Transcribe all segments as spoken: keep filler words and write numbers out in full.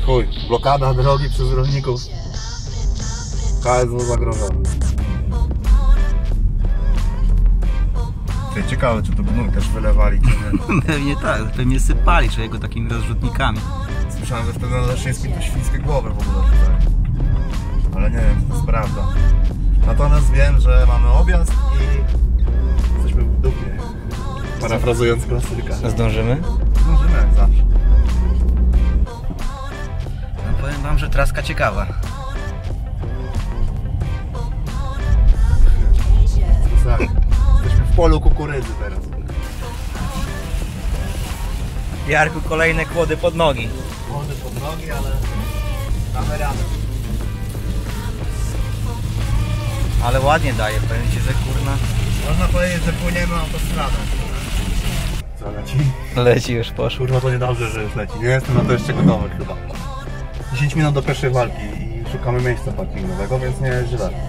chuj, blokada drogi przez rolników. K S W zagrożony. Ciekawe, czy to gnój też wylewali, czy nie? Pewnie tak, pewnie sypali człowieka takimi rozrzutnikami. Słyszałem, że wtedy na Leszyńskim to świńskie głowy w ogóle tutaj. Ale nie wiem, czy to jest prawda. Natomiast wiem, że mamy objazd i jesteśmy w dupie. Parafrazując klasyka. Zdążymy? Zdążymy jak zawsze. No powiem wam, że traska ciekawa. Jesteśmy w polu kukurydzy teraz. Jarku, kolejne kłody pod nogi. Kłody pod nogi, ale damy radę. Ale ładnie daje, powiem ci, że kurna. Można powiedzieć, że płyniemy autostradą. Co leci? Leci już, poszło. Kurwa, to niedobrze, że już leci. Nie jestem na to jeszcze gotowy chyba. dziesięć minut do pierwszej walki i szukamy miejsca parkingowego, więc nie jest źle.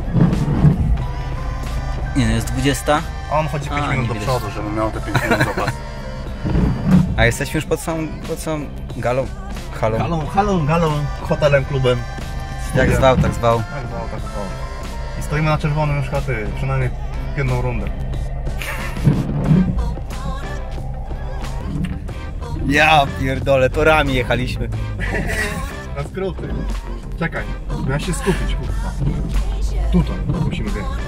Nie, no jest dwudziesta. A on chodzi pięć A, minut do nie przodu, żeby miał te pięć minut zapas. A jesteśmy już pod samą, pod samą galą. Halą. Galą, halą, galą, hotelem, klubem. Jak zwał, tak zwał. Tak zwał, tak zwał. I stoimy na czerwonym już chaty, przynajmniej jedną rundę. Ja pierdolę, torami jechaliśmy. Na skróty. Czekaj, miałem się skupić, kurwa. Tutaj musimy wyjechać.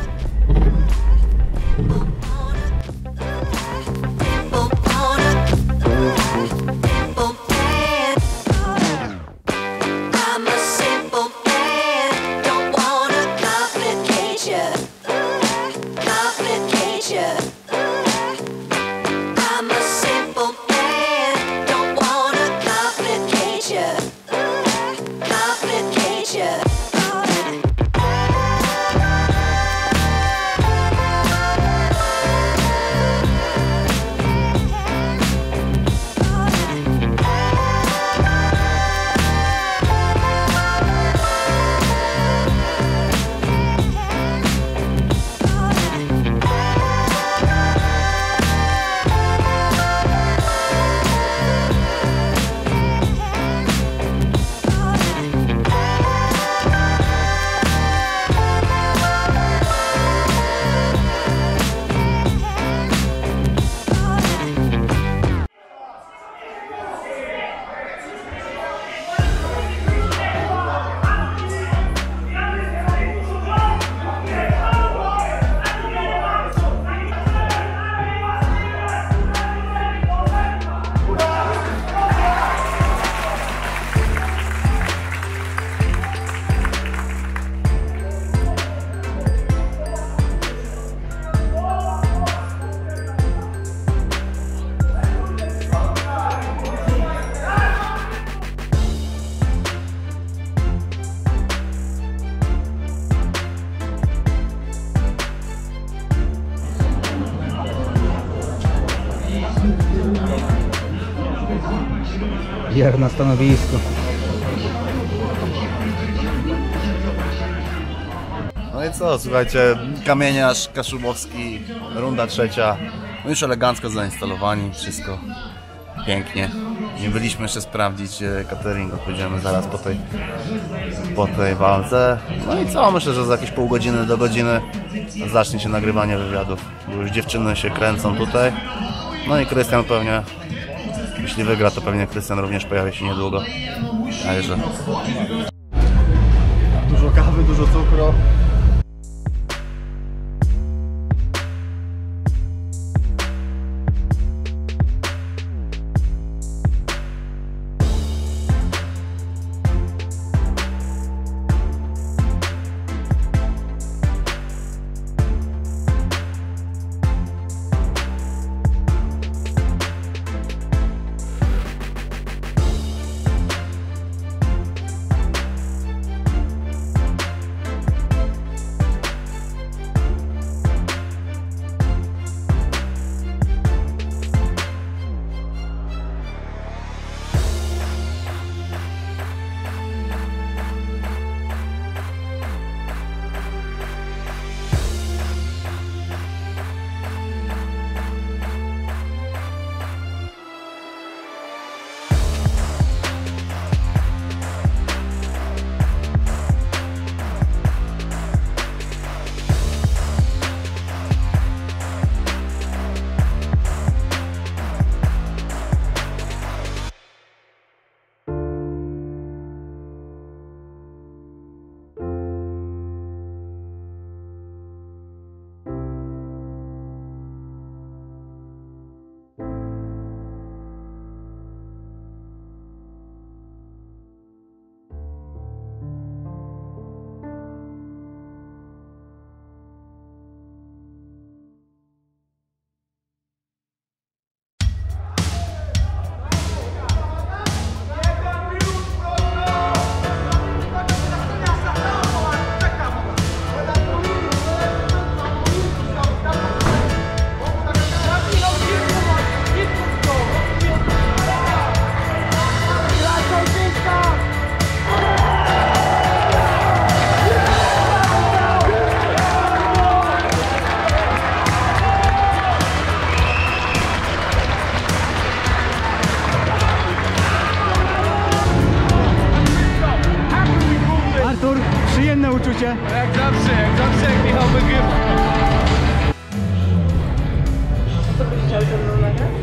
Jar na stanowisku. No i co, słuchajcie, Kamieniarz, Kaszubowski, runda trzecia. No już elegancko zainstalowani, wszystko pięknie. Nie byliśmy jeszcze sprawdzić cateringu, pójdziemy zaraz po tej, po tej walce. No i co, myślę, że za jakieś pół godziny do godziny zacznie się nagrywanie wywiadów. Bo już dziewczyny się kręcą tutaj. No i Krystian pewnie, jeśli wygra, to pewnie Krystian również pojawi się niedługo. Także dużo kawy, dużo cukru.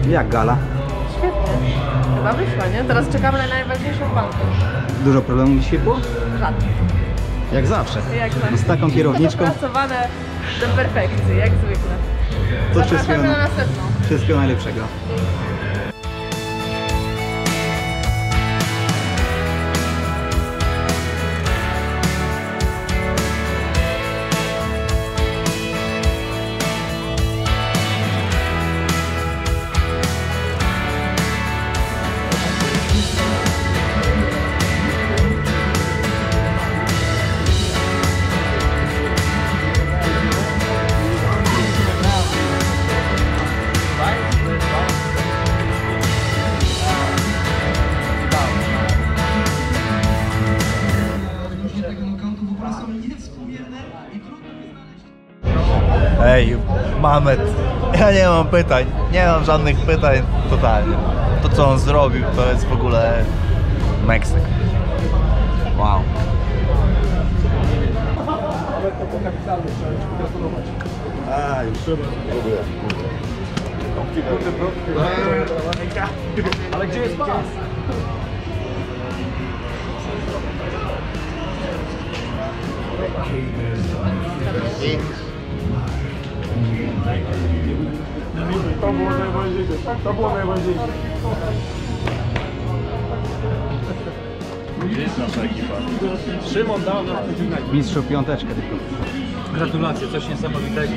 Jak gala? Świetnie. Chyba wyszła, nie? Teraz czekamy na najważniejszą walkę. Dużo problemów dzisiaj było? Żadnych. Jak zawsze. Jak zawsze. Z taką kierowniczką. Dopracowane do perfekcji, jak zwykle. To Zapraszamy wszystkiego, na następną. wszystkiego najlepszego. Ej, Mamet, ja nie mam pytań, nie mam żadnych pytań, totalnie. To co on zrobił, to jest w ogóle Meksyk. Wow. A, już próbuję. Ale gdzie jest pas? To było najważniejsze, tak? To było najważniejsze. Gdzie jest nasza ekipa? Szymon dał nas Mistrzu piąteczkę tylko. Gratulacje, coś niesamowitego.